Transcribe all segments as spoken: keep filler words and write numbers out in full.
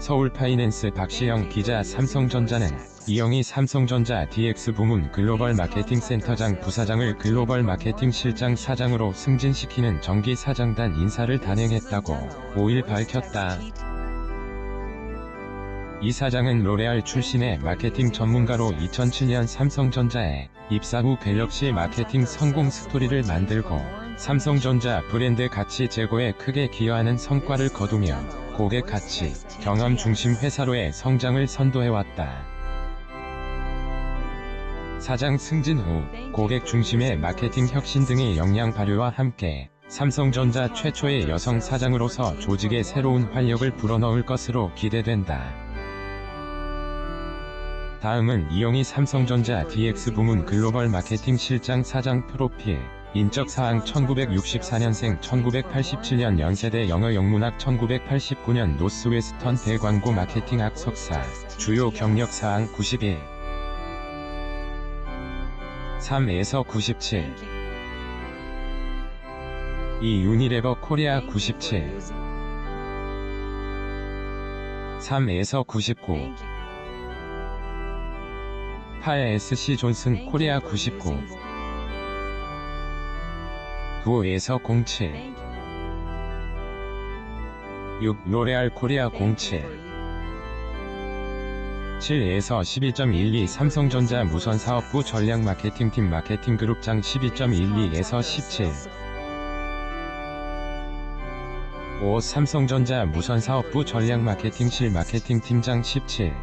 서울파이낸스 박시영 기자. 삼성전자는 이영희 삼성전자 디엑스 부문 글로벌 마케팅 센터장 부사장을 글로벌 마케팅 실장 사장으로 승진시키는 정기 사장단 인사를 단행했다고 오일 밝혔다. 이 사장은 로레알 출신의 마케팅 전문가로 이천칠 년 삼성전자에 입사 후 갤럭시 마케팅 성공 스토리를 만들고 삼성전자 브랜드 가치 제고에 크게 기여하는 성과를 거두며 고객 가치, 경험 중심 회사로의 성장을 선도해왔다. 사장 승진 후 고객 중심의 마케팅 혁신 등의 역량 발휘와 함께 삼성전자 최초의 여성 사장으로서 조직에 새로운 활력을 불어넣을 것으로 기대된다. 다음은 이영희 삼성전자 디엑스 부문 글로벌 마케팅 실장 사장 프로필. 인적사항 천구백육십사 년생 천구백팔십칠 년 연세대 영어영문학 천구백팔십구 년 노스웨스턴 대광고 마케팅학 석사. 주요 경력사항 구십일. 삼에서 구십칠. 이 유니레버 코리아 구십칠. 삼에서 구십구. 팔 에스씨 존슨 코리아 구십구. 구에서 공칠. 육 로레알 코리아 공칠. 칠에서 십이 점 일이 삼성전자 무선사업부 전략마케팅팀 마케팅그룹장 십이 점 일이에서 십칠. 오 삼성전자 무선사업부 전략마케팅실 마케팅팀장 십칠.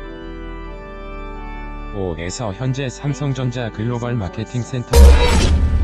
오에서 현재 삼성전자 글로벌 마케팅 센터